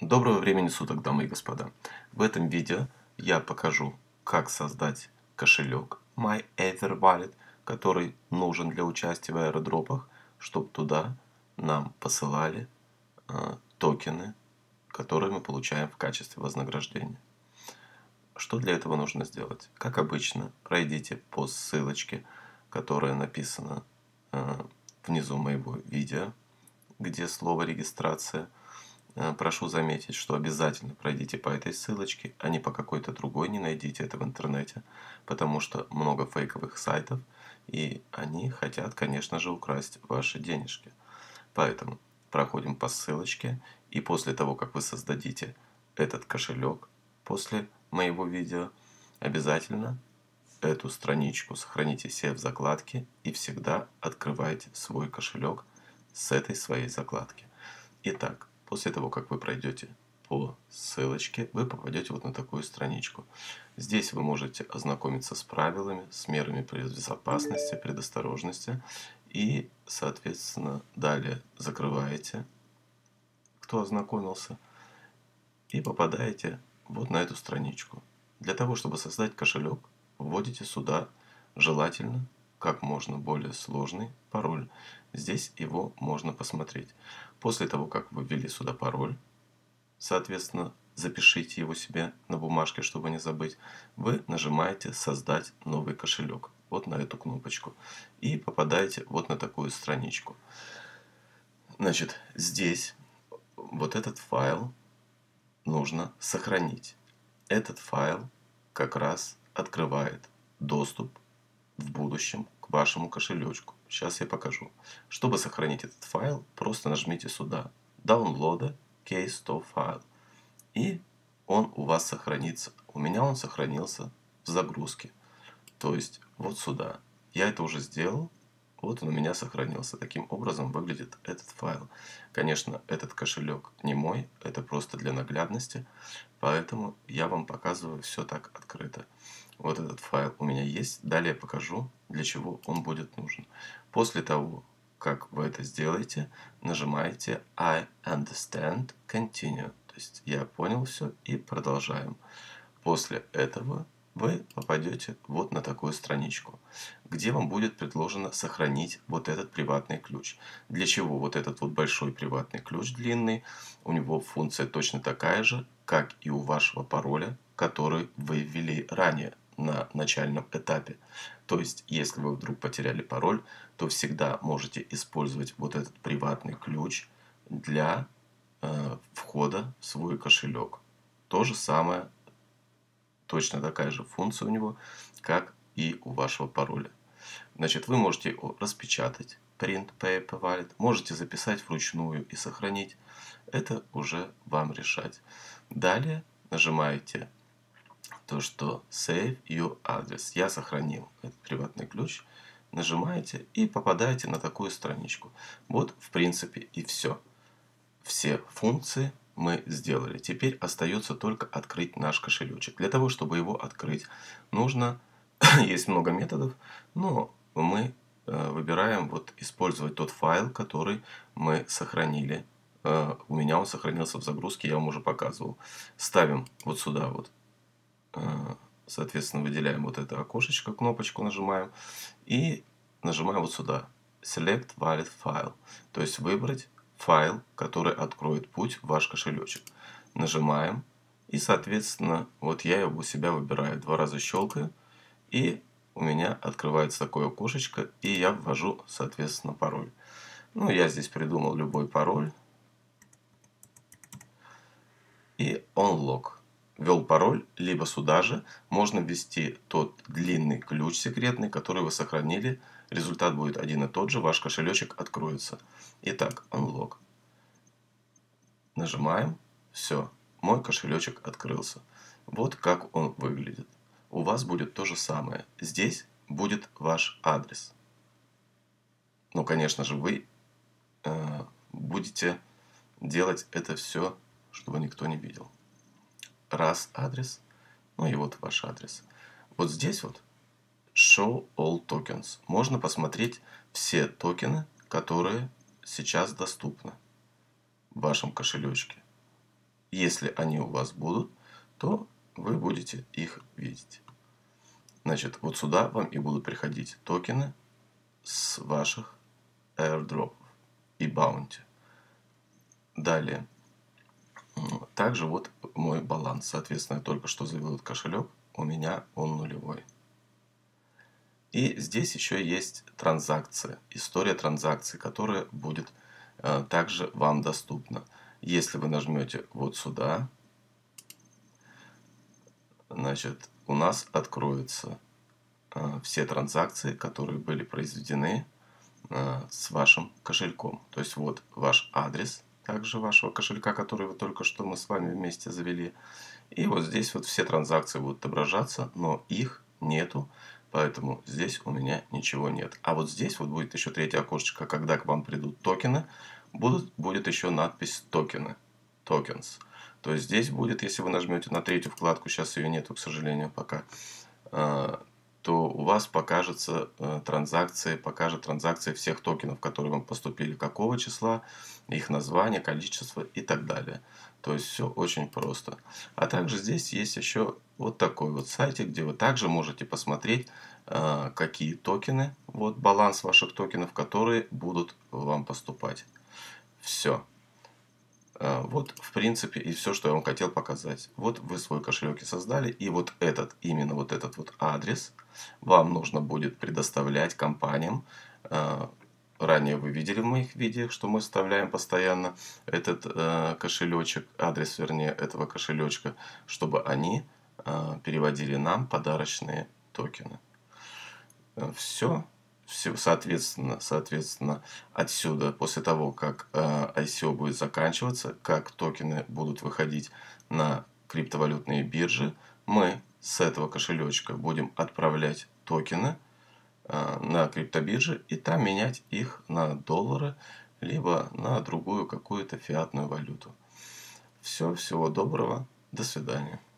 Доброго времени суток, дамы и господа. В этом видео я покажу, как создать кошелек MyEtherWallet, который нужен для участия в аирдропах, чтобы туда нам посылали токены, которые мы получаем в качестве вознаграждения. Что для этого нужно сделать? Как обычно, пройдите по ссылочке, которая написана внизу моего видео, где слово «регистрация». Прошу заметить, что обязательно пройдите по этой ссылочке, а не по какой-то другой, не найдите это в интернете, потому что много фейковых сайтов, и они хотят, конечно же, украсть ваши денежки. Поэтому проходим по ссылочке, и после того, как вы создадите этот кошелек, после моего видео, обязательно эту страничку сохраните себе в закладке и всегда открывайте свой кошелек с этой своей закладки. Итак, после того, как вы пройдете по ссылочке, вы попадете вот на такую страничку. Здесь вы можете ознакомиться с правилами, с мерами безопасности, предосторожности. И, соответственно, далее закрываете, кто ознакомился, и попадаете вот на эту страничку. Для того, чтобы создать кошелек, вводите сюда желательно как можно более сложный пароль. Здесь его можно посмотреть. После того, как вы ввели сюда пароль, соответственно, запишите его себе на бумажке, чтобы не забыть, вы нажимаете «Создать новый кошелек». Вот на эту кнопочку. И попадаете вот на такую страничку. Значит, здесь вот этот файл нужно сохранить. Этот файл как раз открывает доступ в будущем к вашему кошелечку. Сейчас я покажу. Чтобы сохранить этот файл, просто нажмите сюда Download Case to File. И он у вас сохранится. У меня он сохранился в загрузке. То есть вот сюда. Я это уже сделал. Вот он у меня сохранился. Таким образом выглядит этот файл. Конечно, этот кошелек не мой. Это просто для наглядности. Поэтому я вам показываю все так открыто. Вот этот файл у меня есть. Далее покажу, для чего он будет нужен. После того, как вы это сделаете, нажимаете I understand, continue. То есть я понял все и продолжаем. После этого вы попадете вот на такую страничку, где вам будет предложено сохранить вот этот приватный ключ. Для чего вот этот вот большой приватный ключ длинный? У него функция точно такая же, как и у вашего пароля, который вы ввели ранее на начальном этапе. То есть, если вы вдруг потеряли пароль, то всегда можете использовать вот этот приватный ключ для входа в свой кошелек. То же самое, точно такая же функция у него, как и у вашего пароля. Значит, вы можете его распечатать, Print Paper Wallet, можете записать вручную и сохранить. Это уже вам решать. Далее нажимаете то, что Save Your Address. Я сохранил этот приватный ключ. Нажимаете и попадаете на такую страничку. Вот, в принципе, и все. Все функции мы сделали. Теперь остается только открыть наш кошелечек. Для того, чтобы его открыть, нужно, есть много методов, но мы выбираем вот использовать тот файл, который мы сохранили. У меня он сохранился в загрузке, я вам уже показывал. Ставим вот сюда вот, соответственно, выделяем вот это окошечко, кнопочку нажимаем и нажимаем вот сюда Select Wallet File, то есть выбрать файл, который откроет путь в ваш кошелечек. Нажимаем и, соответственно, вот я его у себя выбираю, 2 раза щелкаю, и у меня открывается такое окошечко, и я ввожу, соответственно, пароль. Ну, я здесь придумал любой пароль и Unlock. Ввел пароль, либо сюда же можно ввести тот длинный ключ секретный, который вы сохранили. Результат будет один и тот же, ваш кошелечек откроется. Итак, Unlock. Нажимаем. Все, мой кошелечек открылся. Вот как он выглядит. У вас будет то же самое. Здесь будет ваш адрес. Ну, конечно же, вы будете делать это все, чтобы никто не видел. Раз адрес, ну и вот ваш адрес. Вот здесь вот Show All Tokens. Можно посмотреть все токены, которые сейчас доступны в вашем кошелечке. если они у вас будут, то вы будете их видеть. Значит, вот сюда вам и будут приходить токены с ваших airdropов и баунти. Далее. Также вот мой баланс. Соответственно, я только что завел этот кошелек. У меня он нулевой. И здесь еще есть транзакция. История транзакций, которая будет также вам доступна. Если вы нажмете вот сюда, значит, у нас откроются все транзакции, которые были произведены с вашим кошельком. То есть вот ваш адрес также вашего кошелька, который вы только что мы с вами вместе завели. И вот здесь вот все транзакции будут отображаться, но их нету, поэтому здесь у меня ничего нет. А вот здесь вот будет еще третье окошечко, когда к вам придут токены, будет еще надпись токены, tokens. То есть здесь будет, если вы нажмете на третью вкладку, сейчас ее нету, к сожалению, пока, то у вас покажет транзакции всех токенов, которые вам поступили, какого числа, их название, количество и так далее. То есть все очень просто. А также здесь есть еще вот такой вот сайтик, где вы также можете посмотреть, какие токены, вот баланс ваших токенов, которые будут вам поступать. Все. Вот, в принципе, и все, что я вам хотел показать. Вот вы свой кошелек и создали, и вот именно вот этот вот адрес вам нужно будет предоставлять компаниям. Ранее вы видели в моих видео, что мы вставляем постоянно этот кошелечек, адрес, вернее, этого кошелечка, чтобы они переводили нам подарочные токены. Все. Соответственно, отсюда, после того, как ICO будет заканчиваться, как токены будут выходить на криптовалютные биржи, мы с этого кошелечка будем отправлять токены на криптобиржи и там менять их на доллары, либо на другую какую-то фиатную валюту. Все, всего доброго, до свидания.